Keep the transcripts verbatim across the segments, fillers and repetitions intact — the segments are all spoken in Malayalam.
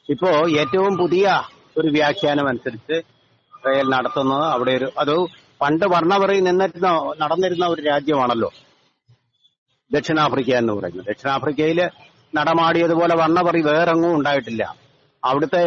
ഇപ്പോ ഏറ്റവും പുതിയ ഒരു വ്യാഖ്യാനം അനുസരിച്ച് ഇസ്രായേൽ നടത്തുന്നത് അവിടെ ഒരു അത് പണ്ട് വർണ്ണവറി നിന്നിരുന്ന നടന്നിരുന്ന ഒരു രാജ്യമാണല്ലോ ദക്ഷിണാഫ്രിക്ക എന്ന് പറയുന്നത്. ദക്ഷിണാഫ്രിക്കയില് നടമാടിയതുപോലെ വർണ്ണപറി വേറെങ്ങും ഉണ്ടായിട്ടില്ല. അവിടുത്തെ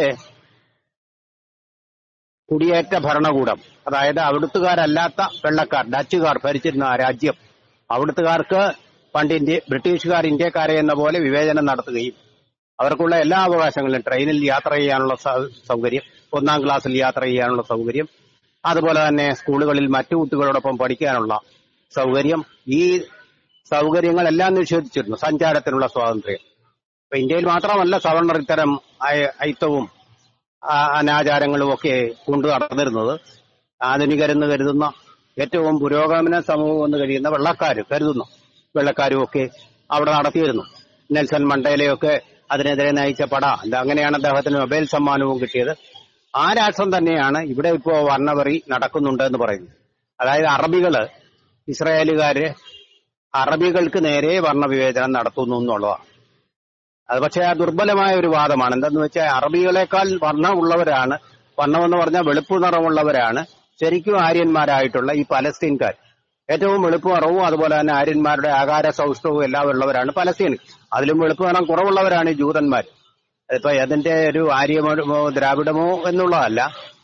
കുടിയേറ്റ ഭരണകൂടം, അതായത് അവിടുത്തുകാരല്ലാത്ത വെള്ളക്കാർ, ഡച്ചുകാർ ഭരിച്ചിരുന്ന ആ രാജ്യം, അവിടുത്തുകാർക്ക് പണ്ട് ഇന്ത്യ ബ്രിട്ടീഷുകാർ ഇന്ത്യക്കാരെ എന്ന പോലെ വിവേചനം നടത്തുകയും അവർക്കുള്ള എല്ലാ അവകാശങ്ങളും, ട്രെയിനിൽ യാത്ര ചെയ്യാനുള്ള സൗകര്യം, ഒന്നാം ക്ലാസ്സിൽ യാത്ര ചെയ്യാനുള്ള സൗകര്യം, അതുപോലെ തന്നെ സ്കൂളുകളിൽ മറ്റു കുട്ടികളോടൊപ്പം പഠിക്കാനുള്ള സൗകര്യം, ഈ സൗകര്യങ്ങളെല്ലാം നിഷേധിച്ചിരുന്നു. സഞ്ചാരത്തിനുള്ള സ്വാതന്ത്ര്യം. ഇപ്പൊ ഇന്ത്യയിൽ മാത്രമല്ല സവർണർ ഇത്തരം അയിത്തവും അനാചാരങ്ങളും ഒക്കെ കൊണ്ടു നടന്നിരുന്നത്. ആധുനികരെന്ന് കരുതുന്ന ഏറ്റവും പുരോഗമന സമൂഹം എന്ന് കഴിയുന്ന വെള്ളക്കാർ കരുതുന്നു വെള്ളക്കാരും ഒക്കെ അവിടെ നടത്തിയിരുന്നു. നെൽസൺ മണ്ടേലയൊക്കെ അതിനെതിരെ നയിച്ച പട, അങ്ങനെയാണ് അദ്ദേഹത്തിന് നൊബേൽ സമ്മാനവും കിട്ടിയത്. ആ രാഷ്ട്രം തന്നെയാണ് ഇവിടെ ഇപ്പോ വർണ്ണവറി നടക്കുന്നുണ്ട് എന്ന് പറയുന്നത്. അതായത് അറബികള്, ഇസ്രായേലുകാര് അറബികൾക്ക് നേരെ വർണ്ണവിവേചനം നടത്തുന്നു എന്നുള്ളതാണ്. അത് പക്ഷേ ആ ദുർബലമായ ഒരു വാദമാണ്. എന്താന്ന് വെച്ചാൽ അറബികളെക്കാൾ വർണ്ണമുള്ളവരാണ്, വർണ്ണമെന്ന് പറഞ്ഞാൽ വെളുപ്പ് നിറമുള്ളവരാണ് ശരിക്കും ആര്യന്മാരായിട്ടുള്ള ഈ പലസ്തീൻകാർ. ഏറ്റവും വെളുപ്പ് നിറവും അതുപോലെ തന്നെ ആര്യന്മാരുടെ ആകാര സൗഷ്ഠവും എല്ലാം ഉള്ളവരാണ് പലസ്തീൻ. അതിലും വെളുപ്പ് നിറം കുറവുള്ളവരാണ് ഈ ജൂതന്മാർ. ഇപ്പൊ അതിന്റെ ഒരു ആര്യമോ ദ്രാവിഡമോ എന്നുള്ളതല്ല,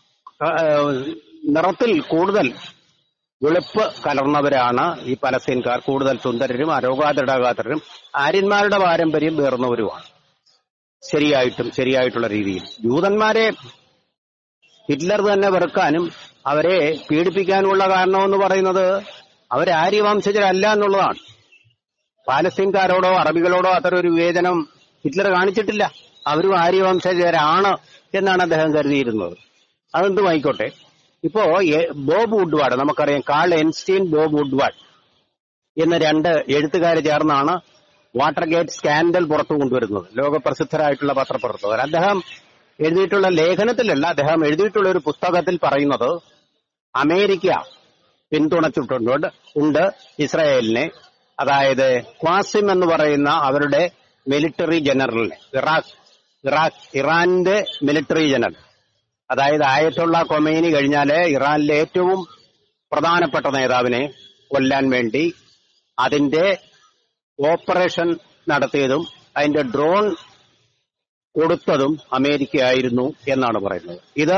നിറത്തിൽ കൂടുതൽ വെളുപ്പ് കലർന്നവരാണ് ഈ പലസ്തീൻകാർ. കൂടുതൽ സുന്ദരരും അരോഗാതിടാകാത്തരും ആര്യന്മാരുടെ പാരമ്പര്യം പേർന്നവരുമാണ് ശരിയായിട്ടും ശരിയായിട്ടുള്ള രീതിയിൽ. ജൂതന്മാരെ ഹിറ്റ്ലർ തന്നെ വെറുക്കാനും അവരെ പീഡിപ്പിക്കാനുമുള്ള കാരണമെന്ന് പറയുന്നത് അവർ ആര്യവംശജരല്ല എന്നുള്ളതാണ്. പാലസ്തീൻകാരോടോ അറബികളോടോ അത്തരം ഒരു വിവേചനം ഹിറ്റ്ലർ കാണിച്ചിട്ടില്ല. അവരും ആര്യവംശജരാണ് എന്നാണ് അദ്ദേഹം കരുതിയിരുന്നത്. അതെന്തുമായിക്കോട്ടെ, ഇപ്പോ ബോബ് വുഡ്വാർഡ്, നമുക്കറിയാം കാൾ എൻസ്റ്റീൻ, ബോബ് വുഡ്വാർഡ് എന്ന രണ്ട് എഴുത്തുകാർ ചേർന്നാണ് വാട്ടർഗേറ്റ് സ്കാൻഡൽ പുറത്തു കൊണ്ടുവരുന്നത്. ലോകപ്രസിദ്ധരായിട്ടുള്ള പത്രപ്രവർത്തകർ. അദ്ദേഹം എഴുതിയിട്ടുള്ള ലേഖനത്തിലല്ല, അദ്ദേഹം എഴുതിയിട്ടുള്ള ഒരു പുസ്തകത്തിൽ പറയുന്നത് അമേരിക്ക പിന്തുണച്ചിട്ടുണ്ട് ഉണ്ട് ഇസ്രായേലിനെ. അതായത് ഖ്വാസിം എന്ന് പറയുന്ന അവരുടെ മിലിറ്ററി ജനറലിനെ, ഇറാഖ് ഇറാഖ് ഇറാന്റെ മിലിറ്ററി ജനറൽ, അതായത് ആയത്തുള്ള കൊമൈനി കഴിഞ്ഞാല് ഇറാനിലെ ഏറ്റവും പ്രധാനപ്പെട്ട നേതാവിനെ കൊല്ലാൻ വേണ്ടി അതിന്റെ ഓപ്പറേഷൻ നടത്തിയതും അതിന്റെ ഡ്രോൺ കൊടുത്തതും അമേരിക്കയായിരുന്നു എന്നാണ് പറയുന്നത്. ഇത്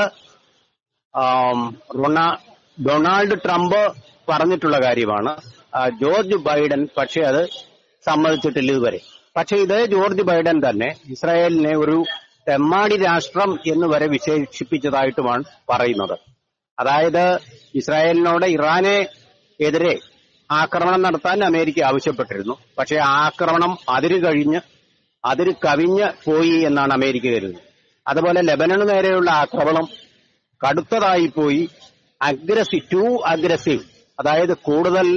ഡൊണാൾഡ് ട്രംപ് പറഞ്ഞിട്ടുള്ള കാര്യമാണ്. ജോർജ് ബൈഡൻ പക്ഷെ അത് സമ്മതിച്ചിട്ടില്ല ഇതുവരെ. പക്ഷെ ഇത് ജോർജ് ബൈഡൻ തന്നെ ഇസ്രായേലിനെ ഒരു തെമ്മാടി രാഷ്ട്രം എന്ന് വരെ വിശേഷിപ്പിച്ചതായിട്ടുമാണ് പറയുന്നത്. അതായത് ഇസ്രായേലിനോട് ഇറാനെ എതിരെ ആക്രമണം നടത്താൻ അമേരിക്ക ആവശ്യപ്പെട്ടിരുന്നു. പക്ഷെ ആ ആക്രമണം അതിര് കഴിഞ്ഞ് അതിര് കവിഞ്ഞ് പോയി എന്നാണ് അമേരിക്ക കരുതുന്നത്. അതുപോലെ ലെബനന് നേരെയുള്ള ആക്രമണം കടുത്തതായി പോയി, അഗ്രസീവ് ടു അഗ്രസീവ്, അതായത് കൂടുതൽ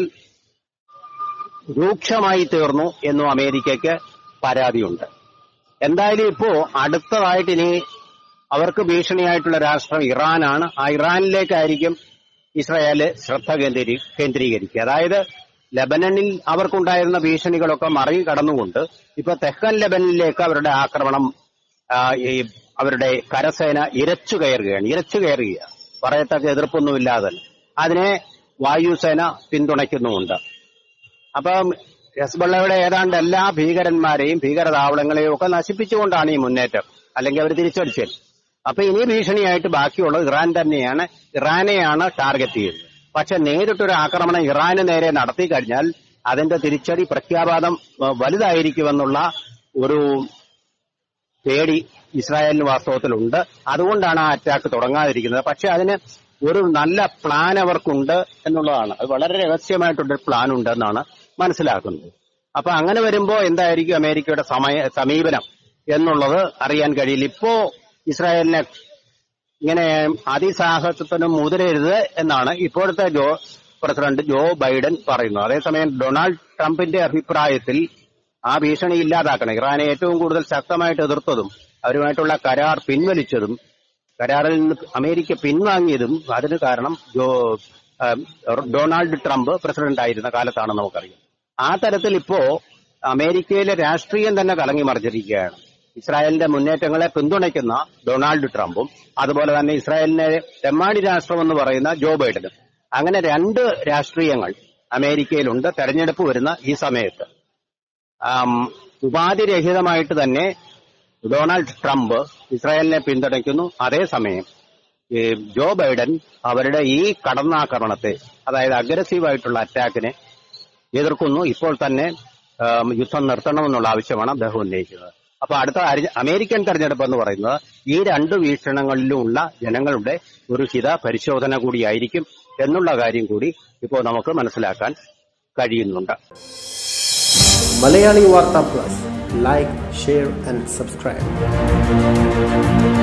രൂക്ഷമായി തീർന്നു എന്നും അമേരിക്കയ്ക്ക് പരാതിയുണ്ട്. എന്തായാലും ഇപ്പോ അടുത്തതായിട്ട് ഇനി അവർക്ക് ഭീഷണിയായിട്ടുള്ള രാഷ്ട്രം ഇറാനാണ്. ആ ഇറാനിലേക്കായിരിക്കും ഇസ്രായേൽ ശ്രദ്ധ കേന്ദ്രീ കേന്ദ്രീകരിക്കുക അതായത് ലെബനനിൽ അവർക്കുണ്ടായിരുന്ന ഭീഷണികളൊക്കെ മറികടന്നുകൊണ്ട് ഇപ്പൊ തെക്കൻ ലെബനനിലേക്ക് അവരുടെ ആക്രമണം ഈ അവരുടെ കരസേന ഇരച്ചു കയറുകയാണ്. ഇരച്ചു കയറുകയാണ് പറയത്തക്ക എതിർപ്പൊന്നുമില്ലാതെ. അതിനെ വായുസേന പിന്തുണയ്ക്കുന്നുമുണ്ട്. അപ്പം ഹെസ്ബോളയുടെ ഏതാണ്ട് എല്ലാ ഭീകരന്മാരെയും ഭീകരതാവളങ്ങളെയും ഒക്കെ നശിപ്പിച്ചുകൊണ്ടാണ് ഈ മുന്നേറ്റം, അല്ലെങ്കിൽ അവർ തിരിച്ചടിച്ചത്. അപ്പൊ ഇനി ഭീഷണിയായിട്ട് ബാക്കിയുള്ളത് ഇറാൻ തന്നെയാണ്. ഇറാനെയാണ് ടാർഗറ്റ് ചെയ്യുന്നത്. പക്ഷെ നേരിട്ടൊരു ആക്രമണം ഇറാന് നേരെ നടത്തി കഴിഞ്ഞാൽ അതിന്റെ തിരിച്ചടി പ്രഖ്യാപനം വലുതായിരിക്കുമെന്നുള്ള ഒരു പേടി ഇസ്രായേലിന് വാസ്തവത്തിലുണ്ട്. അതുകൊണ്ടാണ് ആ അറ്റാക്ക് തുടങ്ങാതിരിക്കുന്നത്. പക്ഷെ അതിന് ഒരു നല്ല പ്ലാൻ അവർക്കുണ്ട് എന്നുള്ളതാണ്. അത് വളരെ രഹസ്യമായിട്ടൊരു പ്ലാൻ ഉണ്ടെന്നാണ് മനസ്സിലാക്കുന്നത്. അപ്പൊ അങ്ങനെ വരുമ്പോ എന്തായിരിക്കും അമേരിക്കയുടെ സമയ സമീപനം എന്നുള്ളത് അറിയാൻ കഴിയില്ല. ഇപ്പോ ഇസ്രായേലിനെ ഇങ്ങനെ അതിസാഹസത്തിന് മുതിരരുത് എന്നാണ് ഇപ്പോഴത്തെ ജോ പ്രസിഡന്റ് ജോ ബൈഡൻ പറയുന്നത്. അതേസമയം ഡൊണാൾഡ് ട്രംപിന്റെ അഭിപ്രായത്തിൽ ആ ഭീഷണി ഇല്ലാതാക്കണം. ഇറാനെ ഏറ്റവും കൂടുതൽ ശക്തമായിട്ട് എതിർത്തതും അവരുമായിട്ടുള്ള കരാർ പിൻവലിച്ചതും കരാറിൽ നിന്ന് അമേരിക്ക പിൻവാങ്ങിയതും അതിന് കാരണം ജോ ഡൊണാൾഡ് ട്രംപ് പ്രസിഡന്റ് ആയിരുന്ന കാലത്താണെന്ന് നമുക്കറിയാം. ആ തരത്തിൽ ഇപ്പോ അമേരിക്കയിലെ രാഷ്ട്രീയം തന്നെ കലങ്ങി മറിഞ്ഞിരിക്കുകയാണ്. ഇസ്രായേലിന്റെ മുന്നേറ്റങ്ങളെ പിന്തുണയ്ക്കുന്ന ഡൊണാൾഡ് ട്രംപും അതുപോലെ തന്നെ ഇസ്രായേലിനെ തെമ്മാടി രാഷ്ട്രമെന്ന് പറയുന്ന ജോ ബൈഡനും. അങ്ങനെ രണ്ട് രാഷ്ട്രീയങ്ങൾ അമേരിക്കയിലുണ്ട് തെരഞ്ഞെടുപ്പ് വരുന്ന ഈ സമയത്ത്. ഉപാധിരഹിതമായിട്ട് തന്നെ ഡൊണാൾഡ് ട്രംപ് ഇസ്രായേലിനെ പിന്തുണയ്ക്കുന്നു. അതേസമയം ജോ ബൈഡൻ അവരുടെ ഈ കടന്നാക്രമണത്തെ, അതായത് അഗ്രസീവായിട്ടുള്ള അറ്റാക്കിനെ എതിർക്കുന്നു. ഇപ്പോൾ തന്നെ യുദ്ധം നിർത്തണമെന്നുള്ള ആവശ്യമാണ് അദ്ദേഹം ഉന്നയിക്കുന്നത്. അപ്പൊ അടുത്ത അമേരിക്കൻ തെരഞ്ഞെടുപ്പ് എന്ന് പറയുന്നത് ഈ രണ്ട് വീക്ഷണങ്ങളിലുമുള്ള ജനങ്ങളുടെ ഒരു ഹിത പരിശോധന കൂടിയായിരിക്കും എന്നുള്ള കാര്യം കൂടി ഇപ്പോൾ നമുക്ക് മനസ്സിലാക്കാൻ കഴിയുന്നുണ്ട്. Malayali Vartha plus, like, share and subscribe.